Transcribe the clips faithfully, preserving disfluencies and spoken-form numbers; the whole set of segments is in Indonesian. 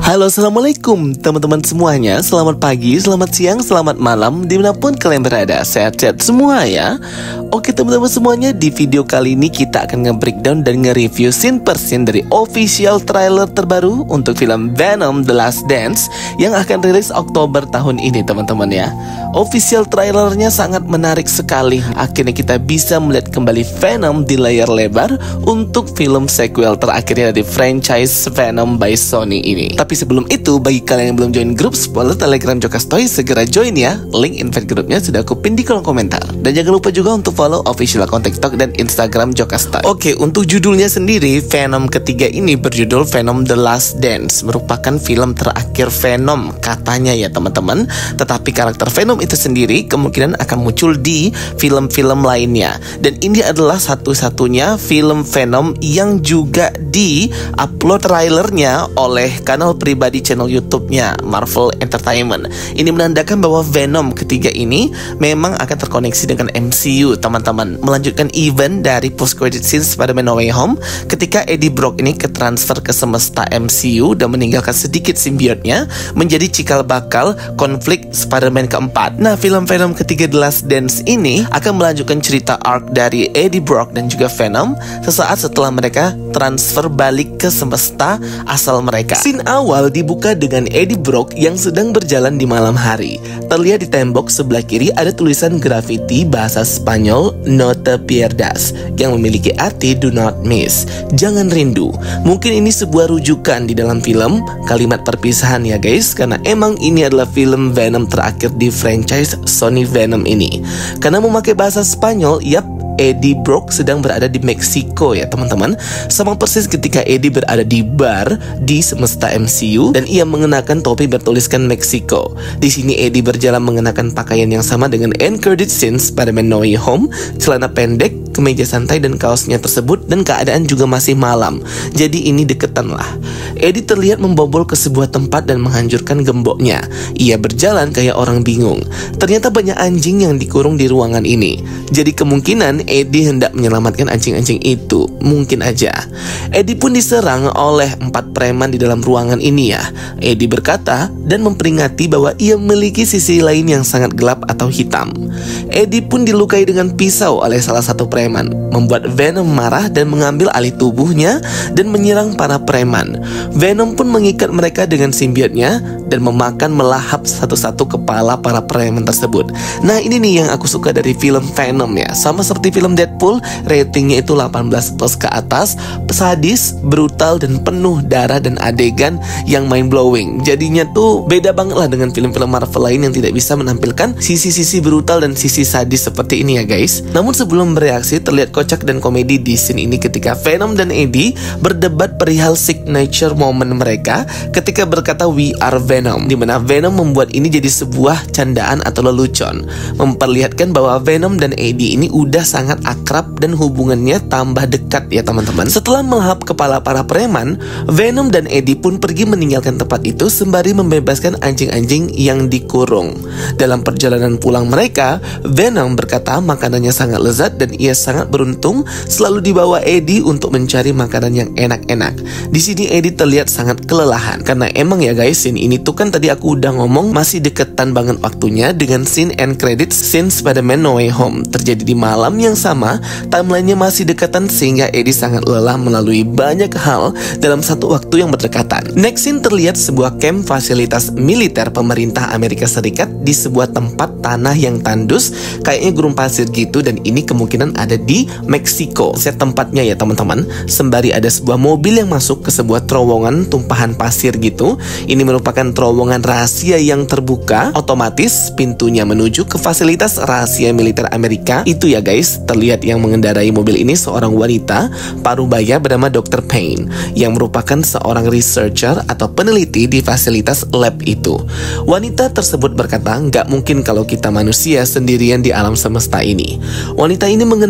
Halo, assalamualaikum teman-teman semuanya. Selamat pagi, selamat siang, selamat malam, dimanapun kalian berada. Sehat-sehat semua ya. Oke teman-teman semuanya, di video kali ini kita akan nge-breakdown dan nge-review scene per scene dari official trailer terbaru untuk film Venom The Last Dance yang akan rilis Oktober tahun ini teman-teman ya. Official trailernya sangat menarik sekali. Akhirnya kita bisa melihat kembali Venom di layar lebar untuk film sequel terakhirnya dari franchise Venom by Sony ini. Tapi sebelum itu, bagi kalian yang belum join grup spoiler Telegram Jokastoy, segera join ya. Link invite grupnya sudah aku pin di kolom komentar. Dan jangan lupa juga untuk follow official account TikTok dan Instagram Jokastoy. Oke, untuk judulnya sendiri, Venom ketiga ini berjudul Venom The Last Dance, merupakan film terakhir Venom katanya ya teman-teman. Tetapi karakter Venom itu sendiri kemungkinan akan muncul di film-film lainnya. Dan ini adalah satu-satunya film Venom yang juga di-upload trailernya oleh kanal pribadi channel YouTube-nya Marvel Entertainment. Ini menandakan bahwa Venom ketiga ini memang akan terkoneksi dengan M C U teman-teman, melanjutkan event dari post credit scene Spider-Man No Way Home ketika Eddie Brock ini ketransfer ke semesta M C U dan meninggalkan sedikit simbiotnya menjadi cikal bakal konflik Spider-Man keempat. Nah, film Venom ketiga The Last Dance ini akan melanjutkan cerita arc dari Eddie Brock dan juga Venom sesaat setelah mereka transfer balik ke semesta asal mereka. Scene awal dibuka dengan Eddie Brock yang sedang berjalan di malam hari. Terlihat di tembok sebelah kiri ada tulisan grafiti bahasa Spanyol No te pierdas yang memiliki arti do not miss, jangan rindu. Mungkin ini sebuah rujukan di dalam film kalimat perpisahan ya guys, karena emang ini adalah film Venom terakhir di franchise Sony Venom ini. Karena memakai bahasa Spanyol, yap, Eddie Brock sedang berada di Meksiko ya teman-teman. Sama persis ketika Eddie berada di bar di semesta M C U dan ia mengenakan topi bertuliskan Meksiko. Di sini Eddie berjalan mengenakan pakaian yang sama dengan end credit scene Spider-Man No Way Home, celana pendek, kemeja santai dan kaosnya tersebut, dan keadaan juga masih malam. Jadi ini deketan lah. Eddie terlihat membobol ke sebuah tempat dan menghancurkan gemboknya. Ia berjalan kayak orang bingung. Ternyata banyak anjing yang dikurung di ruangan ini. Jadi kemungkinan Eddie hendak menyelamatkan anjing-anjing itu. Mungkin aja. Eddie pun diserang oleh empat preman di dalam ruangan ini ya. Eddie berkata dan memperingati bahwa ia memiliki sisi lain yang sangat gelap atau hitam. Eddie pun dilukai dengan pisau oleh salah satu preman, membuat Venom marah dan mengambil alih tubuhnya dan menyerang para preman. Venom pun mengikat mereka dengan simbiotnya dan memakan melahap satu-satu kepala para preman tersebut. Nah, ini nih yang aku suka dari film Venom ya. Sama seperti film Deadpool, ratingnya itu delapan belas plus ke atas, sadis, brutal, dan penuh darah dan adegan yang mind blowing. Jadinya tuh beda banget lah dengan film-film Marvel lain yang tidak bisa menampilkan sisi-sisi brutal dan sisi sadis seperti ini ya guys. Namun sebelum bereaksi, terlihat kocak dan komedi di scene ini ketika Venom dan Eddie berdebat perihal signature moment mereka ketika berkata we are Venom, dimana Venom membuat ini jadi sebuah candaan atau lelucon, memperlihatkan bahwa Venom dan Eddie ini udah sangat akrab dan hubungannya tambah dekat ya teman-teman. Setelah melahap kepala para preman, Venom dan Eddie pun pergi meninggalkan tempat itu sembari membebaskan anjing-anjing yang dikurung. Dalam perjalanan pulang mereka, Venom berkata makanannya sangat lezat dan ia sangat beruntung selalu dibawa Eddie untuk mencari makanan yang enak-enak. Di sini Eddie terlihat sangat kelelahan karena emang ya guys, scene ini tuh kan tadi aku udah ngomong masih deketan banget waktunya dengan scene end credits scene Spider-Man No Way Home. Terjadi di malam yang sama, timelinenya masih dekatan sehingga Eddie sangat lelah melalui banyak hal dalam satu waktu yang berdekatan. Next scene terlihat sebuah camp fasilitas militer pemerintah Amerika Serikat di sebuah tempat tanah yang tandus, kayaknya gurun pasir gitu, dan ini kemungkinan ada di Meksiko. Set tempatnya ya teman-teman, sembari ada sebuah mobil yang masuk ke sebuah terowongan tumpahan pasir gitu. Ini merupakan terowongan rahasia yang terbuka, otomatis pintunya menuju ke fasilitas rahasia militer Amerika itu ya guys. Terlihat yang mengendarai mobil ini seorang wanita parubaya bernama dokter Payne yang merupakan seorang researcher atau peneliti di fasilitas lab itu. Wanita tersebut berkata, nggak mungkin kalau kita manusia sendirian di alam semesta ini. Wanita ini mengenakan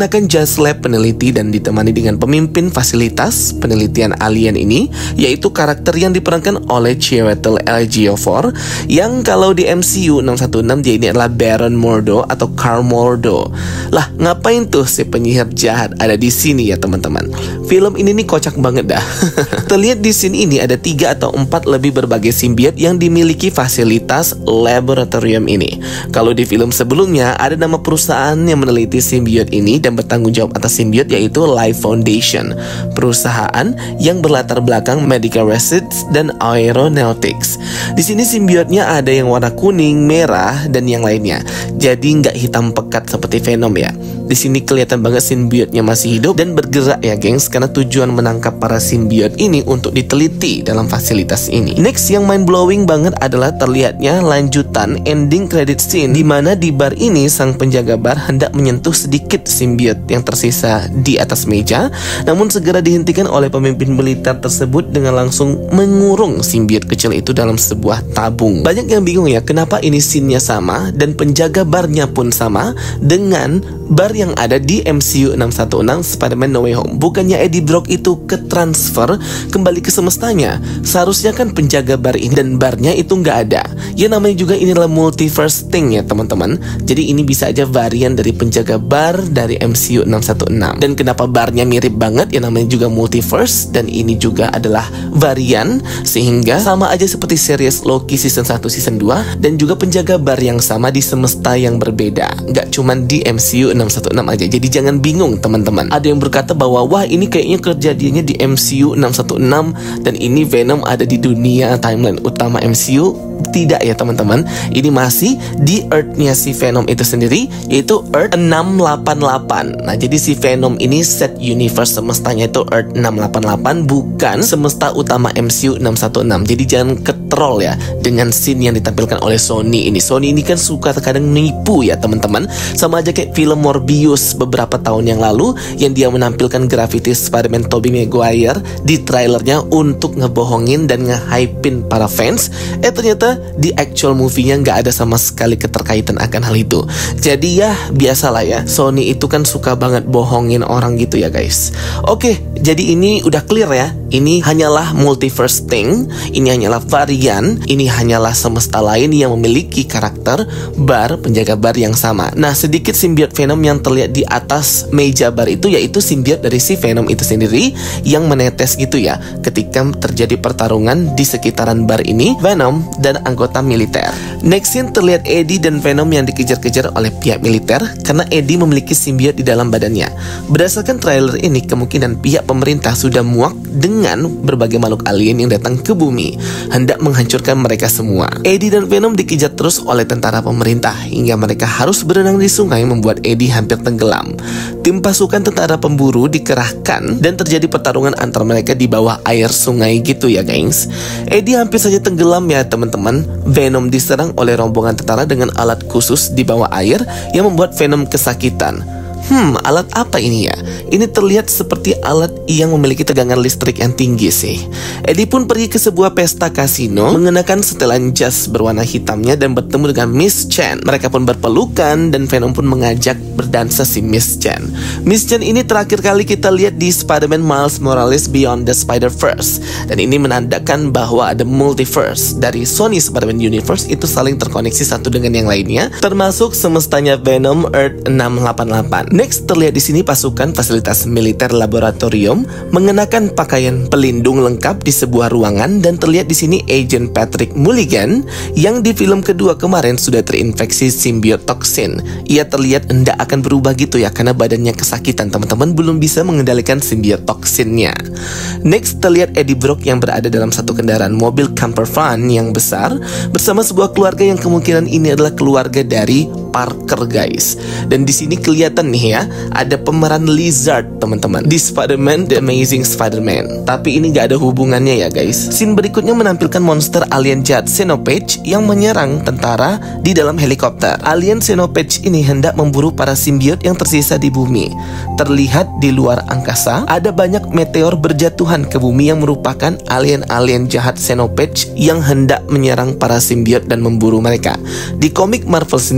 mengenakan jas lab peneliti dan ditemani dengan pemimpin fasilitas penelitian alien ini, yaitu karakter yang diperankan oleh Chiwetel Ejiofor, yang kalau di M C U enam satu enam dia ini adalah Baron Mordo atau Karl Mordo. Lah, ngapain tuh si penyihir jahat ada di sini ya teman-teman? Film ini nih kocak banget dah. Terlihat di scene ini ada tiga atau empat lebih berbagai simbiot yang dimiliki fasilitas laboratorium ini. Kalau di film sebelumnya ada nama perusahaan yang meneliti simbiot ini dan bertanggung jawab atas simbiot, yaitu Life Foundation, perusahaan yang berlatar belakang medical research dan aeronautics. Di sini simbiotnya ada yang warna kuning, merah, dan yang lainnya. Jadi nggak hitam pekat seperti Venom ya. Di sini kelihatan banget simbiotnya masih hidup dan bergerak ya gengs, karena tujuan menangkap para simbiot ini untuk diteliti dalam fasilitas ini. Next yang mind blowing banget adalah terlihatnya lanjutan ending credit scene, di mana di bar ini sang penjaga bar hendak menyentuh sedikit simbiot yang tersisa di atas meja, namun segera dihentikan oleh pemimpin militer tersebut dengan langsung mengurung simbiot kecil itu dalam sebuah tabung. Banyak yang bingung ya, kenapa ini scene-nya sama dan penjaga barnya pun sama dengan bar yang ada di M C U enam satu enam Spider-Man No Way Home. Bukannya Eddie Brock itu ketransfer kembali ke semestanya? Seharusnya kan penjaga bar ini dan barnya itu nggak ada. Ya namanya juga ini adalah multiverse thing ya teman-teman. Jadi ini bisa aja varian dari penjaga bar dari M C U enam satu enam. Dan kenapa barnya mirip banget? Ya namanya juga multiverse, dan ini juga adalah varian, sehingga sama aja seperti series Loki season satu season dua, dan juga penjaga bar yang sama di semesta yang berbeda. Nggak cuman di M C U enam satu enam aja. Jadi jangan bingung teman-teman. Ada yang berkata bahwa wah ini kayaknya kejadiannya di M C U enam satu enam dan ini Venom ada di dunia timeline utama M C U. Tidak ya teman-teman, ini masih di Earth-nya si Venom itu sendiri, yaitu Earth enam delapan delapan. Nah jadi si Venom ini set universe semestanya itu Earth enam delapan delapan, bukan semesta utama M C U enam satu enam. Jadi jangan ketrol ya dengan scene yang ditampilkan oleh Sony ini. Sony ini kan suka terkadang nipu ya teman-teman. Sama aja kayak film Morbius beberapa tahun yang lalu, yang dia menampilkan Gravity Spider-Man Tobey Maguire di trailernya untuk ngebohongin dan nge-hypein para fans. Eh ternyata di actual movie-nya nggak ada sama sekali keterkaitan akan hal itu. Jadi ya biasalah ya, Sony itu kan suka banget bohongin orang gitu ya guys. Oke, jadi ini udah clear ya. Ini hanyalah multiverse thing, ini hanyalah varian, ini hanyalah semesta lain yang memiliki karakter bar, penjaga bar yang sama. Nah sedikit simbiot Venom yang terlihat di atas meja bar itu, yaitu simbiot dari si Venom itu sendiri yang menetes gitu ya ketika terjadi pertarungan di sekitaran bar ini, Venom dan anggota militer. Next scene terlihat Eddie dan Venom yang dikejar-kejar oleh pihak militer karena Eddie memiliki simbiot di dalam badannya. Berdasarkan trailer ini, kemungkinan pihak pemerintah sudah muak dengan berbagai makhluk alien yang datang ke bumi, hendak menghancurkan mereka semua. Eddie dan Venom dikejar terus oleh tentara pemerintah hingga mereka harus berenang di sungai, membuat Eddie hampir tenggelam. Tim pasukan tentara pemburu dikerahkan dan terjadi pertarungan antar mereka di bawah air sungai gitu ya gengs. Eddie hampir saja tenggelam ya teman-teman. Venom diserang oleh rombongan tentara dengan alat khusus di bawah air yang membuat Venom kesakitan. Hmm, alat apa ini ya? Ini terlihat seperti alat yang memiliki tegangan listrik yang tinggi sih. Eddie pun pergi ke sebuah pesta kasino mengenakan setelan jas berwarna hitamnya dan bertemu dengan Miss Chen. Mereka pun berpelukan dan Venom pun mengajak berdansa si Miss Chen. Miss Chen ini terakhir kali kita lihat di Spider-Man Miles Morales Beyond the Spider-Verse. Dan ini menandakan bahwa ada multiverse dari Sony Spider-Man Universe itu saling terkoneksi satu dengan yang lainnya, termasuk semestanya Venom Earth enam delapan delapan. Next terlihat di sini pasukan fasilitas militer laboratorium mengenakan pakaian pelindung lengkap di sebuah ruangan, dan terlihat di sini Agent Patrick Mulligan yang di film kedua kemarin sudah terinfeksi simbiot toksin. Ia terlihat hendak akan berubah gitu ya karena badannya kesakitan, teman-teman belum bisa mengendalikan simbiot toksinnya. Next terlihat Eddie Brock yang berada dalam satu kendaraan mobil camper van yang besar bersama sebuah keluarga yang kemungkinan ini adalah keluarga dari Parker guys. Dan di sini kelihatan nih ya, ada pemeran Lizard teman-teman di Spider-Man The Amazing Spider-Man. Tapi ini gak ada hubungannya ya guys. Scene berikutnya menampilkan monster alien jahat Xenopage yang menyerang tentara di dalam helikopter. Alien Xenopage ini hendak memburu para simbiot yang tersisa di bumi. Terlihat di luar angkasa ada banyak meteor berjatuhan ke bumi yang merupakan alien-alien jahat Xenopage yang hendak menyerang para simbiot dan memburu mereka. Di komik Marvel sendiri, Xenopage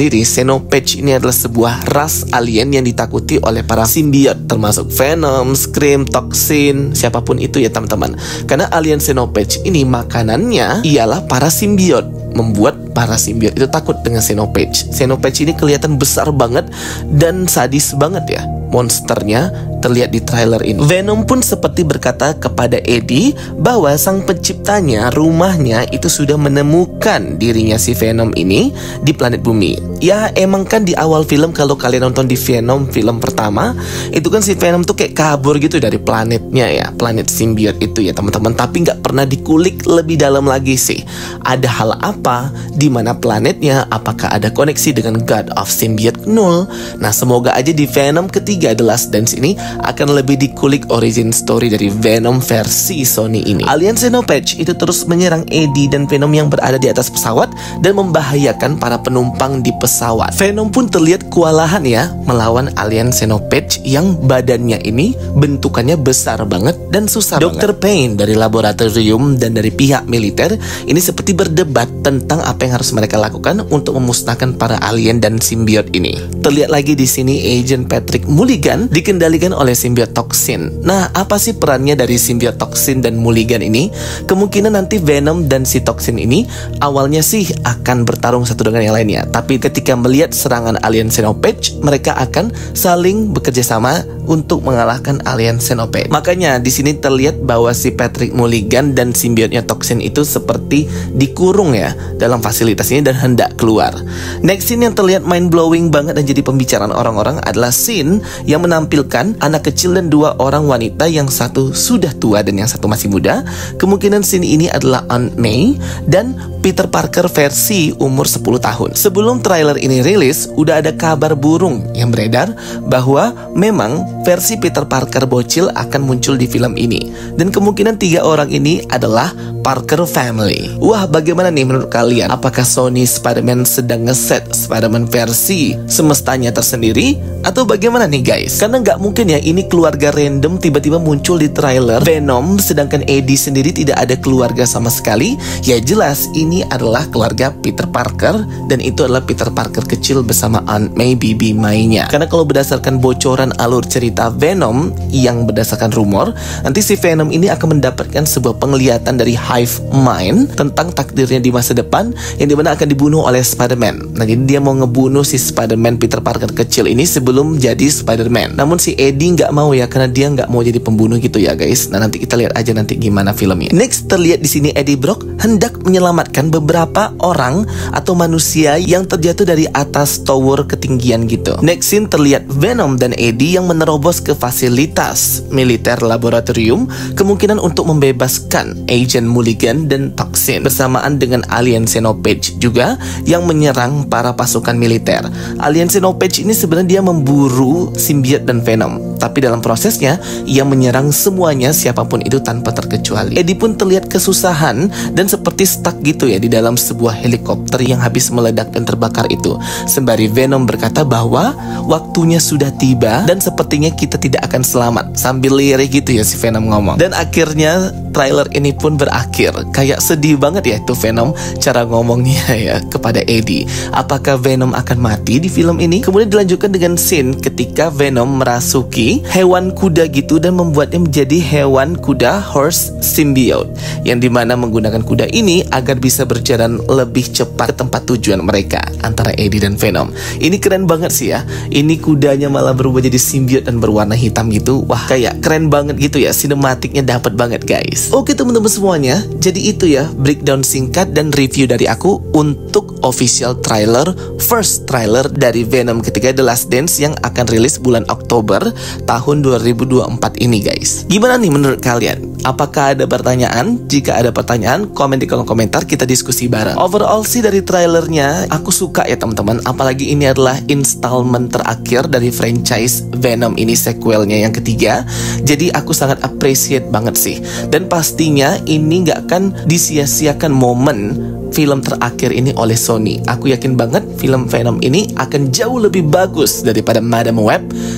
Xenopage ini adalah sebuah ras alien yang ditakuti oleh para simbiot, termasuk Venom, Scream, Toxin, siapapun itu ya teman-teman. Karena alien Xenopage ini makanannya ialah para simbiot, membuat para simbiot itu takut dengan Xenopage. Xenopage ini kelihatan besar banget dan sadis banget ya. Monsternya terlihat di trailer ini. Venom pun seperti berkata kepada Eddie bahwa sang penciptanya, rumahnya itu sudah menemukan dirinya si Venom ini di planet bumi. Ya emang kan di awal film, kalau kalian nonton di Venom film pertama, itu kan si Venom tuh kayak kabur gitu dari planetnya ya, planet simbiot itu ya teman-teman. Tapi nggak pernah dikulik lebih dalam lagi sih. Ada hal apa di mana planetnya, apakah ada koneksi dengan God of Symbiote Knull? Nah semoga aja di Venom ketiga The Last Dance ini akan lebih dikulik origin story dari Venom versi Sony ini. Alien Xenopage itu terus menyerang Eddie dan Venom yang berada di atas pesawat dan membahayakan para penumpang di pesawat. Venom pun terlihat kewalahan ya melawan alien Xenopage yang badannya ini bentukannya besar banget dan susah banget. dokter Payne dari laboratorium dan dari pihak militer ini seperti berdebat tentang apa yang harus mereka lakukan untuk memusnahkan para alien dan simbiot ini. Terlihat lagi di sini Agent Patrick Mulligan dikendalikan oleh simbiot Toxin. Nah, apa sih perannya dari simbiot Toxin dan Mulligan ini? Kemungkinan nanti Venom dan si Toxin ini awalnya sih akan bertarung satu dengan yang lainnya. Tapi ketika melihat serangan alien Xenopage, mereka akan saling bekerja sama untuk mengalahkan alien Xenopage. Makanya di sini terlihat bahwa si Patrick Mulligan dan simbiotnya Toxin itu seperti dikurung ya dalam fasilitas ini dan hendak keluar. Next scene yang terlihat mind blowing banget dan jadi pembicaraan orang-orang adalah scene yang menampilkan anak kecil dan dua orang wanita, yang satu sudah tua dan yang satu masih muda. Kemungkinan scene ini adalah Aunt May dan Peter Parker versi umur sepuluh tahun. Sebelum trailer ini rilis, udah ada kabar burung yang beredar bahwa memang versi Peter Parker bocil akan muncul di film ini. Dan kemungkinan tiga orang ini adalah Parker family. Wah, bagaimana nih menurut kalian? Apakah Sony Spider-Man sedang ngeset Spider-Man versi semestanya tersendiri? Atau bagaimana nih guys? Karena nggak mungkin ya ini keluarga random tiba-tiba muncul di trailer Venom, sedangkan Eddie sendiri tidak ada keluarga sama sekali. Ya jelas ini adalah keluarga Peter Parker, dan itu adalah Peter Parker kecil bersama Aunt May, bibi May-nya. Karena kalau berdasarkan bocoran alur cerita Venom yang berdasarkan rumor, nanti si Venom ini akan mendapatkan sebuah penglihatan dari Hive Mind tentang takdirnya di masa depan, yang dimana akan dibunuh oleh Spider-Man. Nah jadi dia mau ngebunuh si Spider-Man Peter Parker kecil ini sebelum jadi Spider-Man. Namun si Eddie nggak mau ya, karena dia nggak mau jadi pembunuh gitu ya guys. Nah nanti kita lihat aja nanti gimana filmnya. Next terlihat di sini Eddie Brock hendak menyelamatkan beberapa orang atau manusia yang terjatuh dari atas tower ketinggian gitu. Next scene terlihat Venom dan Eddie yang menerobos ke fasilitas militer laboratorium, kemungkinan untuk membebaskan Agent Mulligan dan Toxin bersamaan dengan alien Xenopage juga yang menyerang para pasukan militer. Alien Xenopage ini sebenarnya dia memburu simbiot dan Venom, tapi dalam prosesnya ia menyerang semuanya, siapapun itu tanpa terkecuali. Eddie pun terlihat kesusahan dan seperti stuck gitu ya di dalam sebuah helikopter yang habis meledak dan terbakar itu. Sembari Venom berkata bahwa waktunya sudah tiba dan sepertinya kita tidak akan selamat, sambil lirik gitu ya si Venom ngomong. Dan akhirnya trailer ini pun berakhir. Kayak sedih banget ya itu Venom cara ngomongnya ya kepada Eddie. Apakah Venom akan mati di film ini? Kemudian dilanjutkan dengan scene ketika Venom merasuki hewan kuda gitu dan membuatnya menjadi hewan kuda horse symbiote, yang dimana menggunakan kuda ini agar bisa berjalan lebih cepat ke tempat tujuan mereka antara Eddie dan Venom. Ini keren banget sih ya. Ini kudanya malah berubah jadi symbiote dan berwarna hitam gitu. Wah, kayak keren banget gitu ya. Sinematiknya dapat banget guys. Oke teman-teman semuanya, jadi itu ya breakdown singkat dan review dari aku untuk official trailer, first trailer dari Venom ketiga The Last Dance yang akan rilis bulan Oktober tahun dua ribu dua puluh empat ini guys. Gimana nih menurut kalian? Apakah ada pertanyaan? Jika ada pertanyaan, komen di kolom komentar, kita diskusi bareng. Overall sih dari trailernya aku suka ya teman-teman. Apalagi ini adalah installment terakhir dari franchise Venom ini, sequelnya yang ketiga. Jadi aku sangat appreciate banget sih. Dan pastinya ini nggak akan disia-siakan momen film terakhir ini oleh Sony. Aku yakin banget film Venom ini akan jauh lebih bagus daripada Madame Web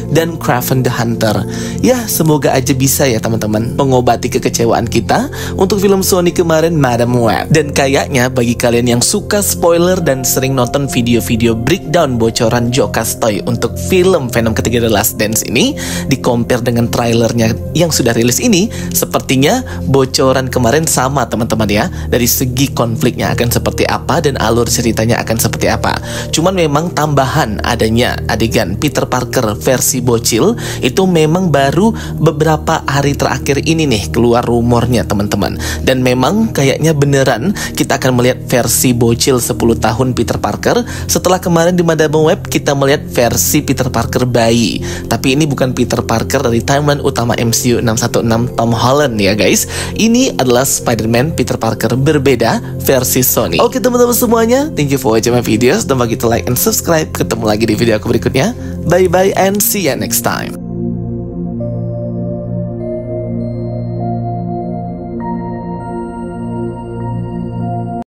dan Kraven the Hunter. Ya, semoga aja bisa ya teman-teman mengobati kekecewaan kita untuk film Sony kemarin, Madame Web. Dan kayaknya bagi kalian yang suka spoiler dan sering nonton video-video breakdown bocoran Joe Castoy untuk film Venom ketiga The Last Dance ini, di compare dengan trailernya yang sudah rilis ini, sepertinya bocoran kemarin sama teman-teman ya, dari segi konfliknya akan seperti apa dan alur ceritanya akan seperti apa. Cuman memang tambahan adanya adegan Peter Parker versi bocil itu memang baru beberapa hari terakhir ini nih keluar rumornya teman-teman. Dan memang kayaknya beneran kita akan melihat versi bocil sepuluh tahun Peter Parker, setelah kemarin di Madame Web kita melihat versi Peter Parker bayi. Tapi ini bukan Peter Parker dari timeline utama M C U enam satu enam Tom Holland ya guys. Ini adalah Spider-Man Peter Parker berbeda versi Sony. Oke teman-teman semuanya, thank you for watching my videos. Don't forget to like and subscribe. Ketemu lagi di video aku berikutnya. Bye bye and see ya next time.